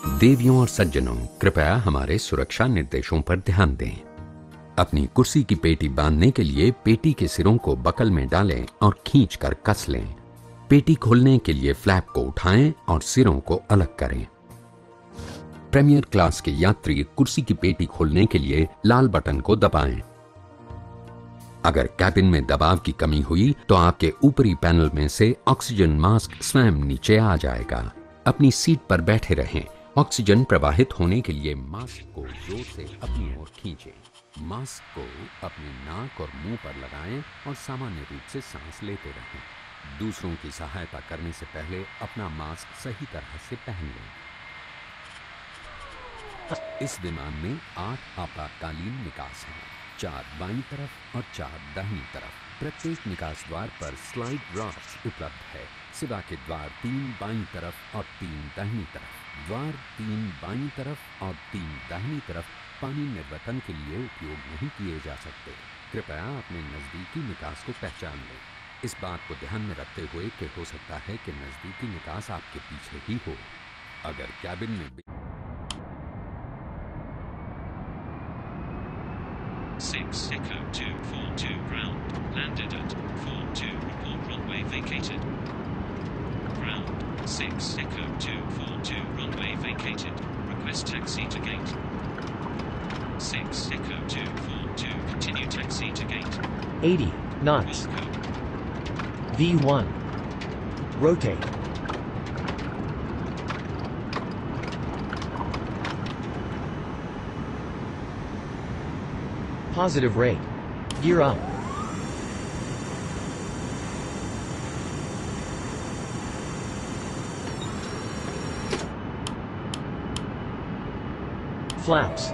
देवियों और सज्जनों, कृपया हमारे सुरक्षा निर्देशों पर ध्यान दें। अपनी कुर्सी की पेटी बांधने के लिए पेटी के सिरों को बकल में डालें और खींचकर कस लें। पेटी खोलने के लिए फ्लैप को उठाएं और सिरों को अलग करें। प्रीमियर क्लास के यात्री कुर्सी की पेटी खोलने के लिए लाल बटन को दबाएं। अगर कैबिन में दबाव की कमी हुई तो आपके ऊपरी पैनल में से ऑक्सीजन मास्क स्वयं नीचे आ जाएगा। अपनी सीट पर बैठे रहें। ऑक्सीजन प्रवाहित होने के लिए मास्क को जोर से अपनी ओर खींचें। मास्क को अपने नाक और मुंह पर लगाएं और सामान्य रूप से सांस लेते रहें। दूसरों की सहायता करने से पहले अपना मास्क सही तरह से पहन लें। इस विमान में 8 आपातकालीन निकास हैं, 4 बाईं तरफ और 4 दाहिनी तरफ। प्रत्येक निकास द्वार पर स्लाइड रॉड्स उपलब्ध है। सिवा के द्वार 3 बाईं तरफ और 3 दाहिनी तरफ। द्वार 3 बाईं तरफ और 3 दाहिनी तरफ पानी निर्वतन के लिए उपयोग नहीं किए जा सकते। कृपया अपने नजदीकी निकास को पहचान लें। इस बात को ध्यान में रखते हुए कि हो सकता है कि नजदीकी निकास आपके पीछे ही हो। अगर कैबिन में 6 Echo 242 ground, landed at 42, report runway vacated. Ground, 6 Echo 242 runway vacated, request taxi to gate. 6 Echo 242 continue taxi to gate. 80 knots. V1. Rotate. Positive rate. Gear up. Flaps.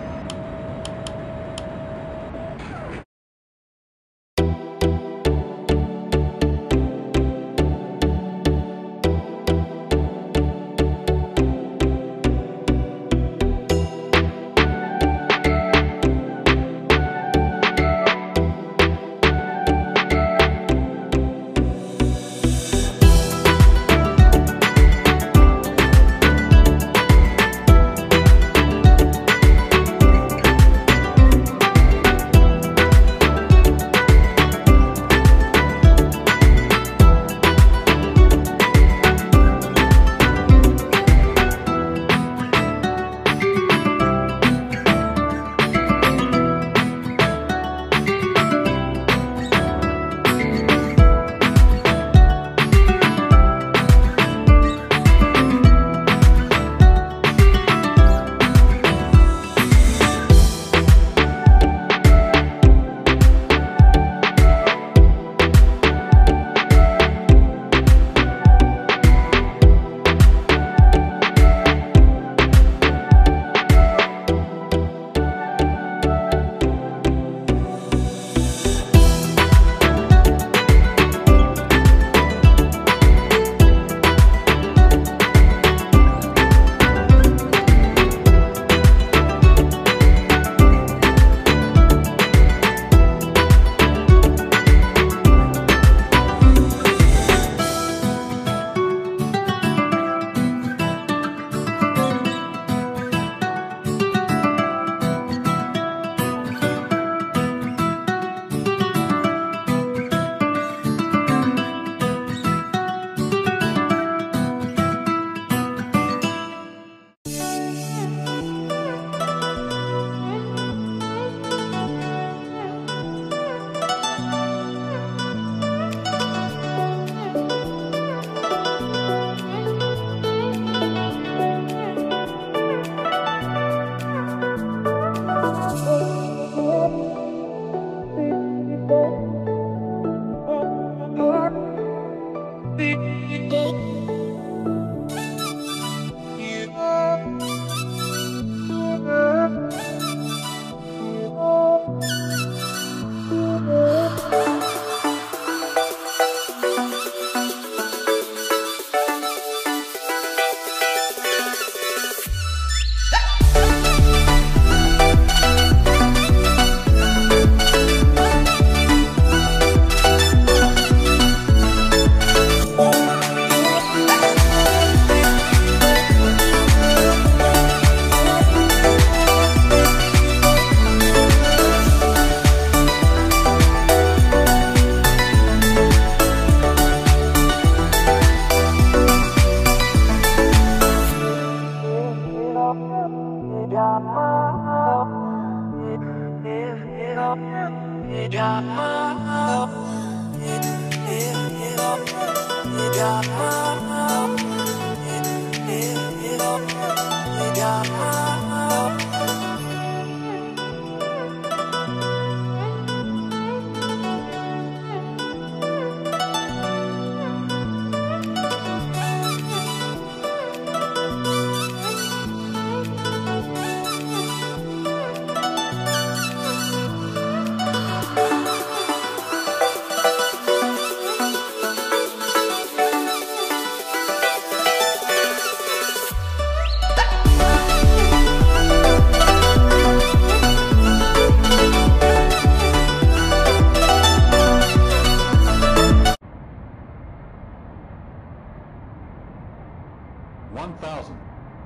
1,000.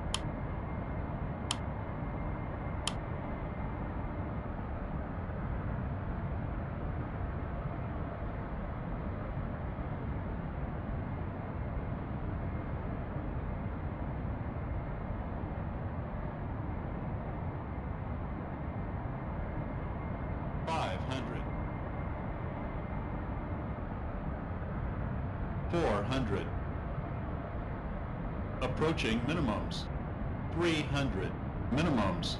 500. 400. Approaching minimums. 300. Minimums.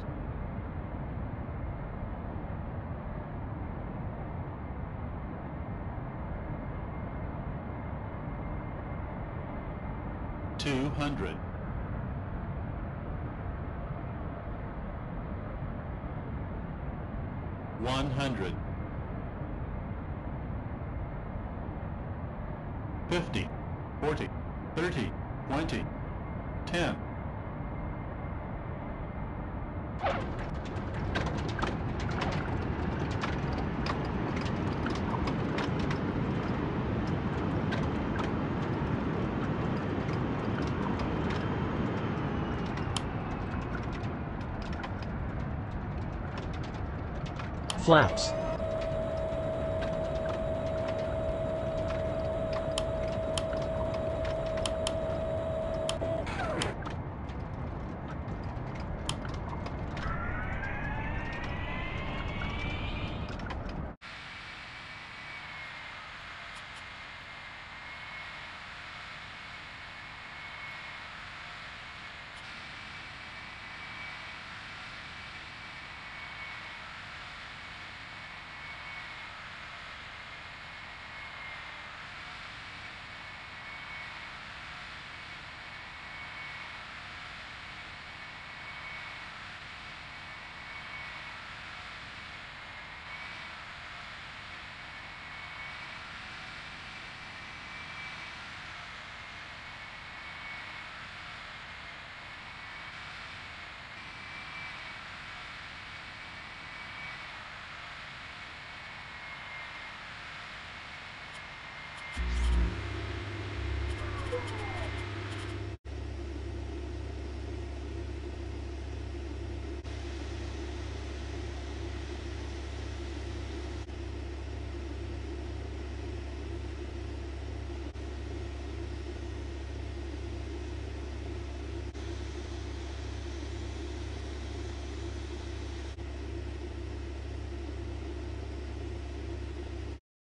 200. 100. 50. 40. 30. 20. 10. Flaps.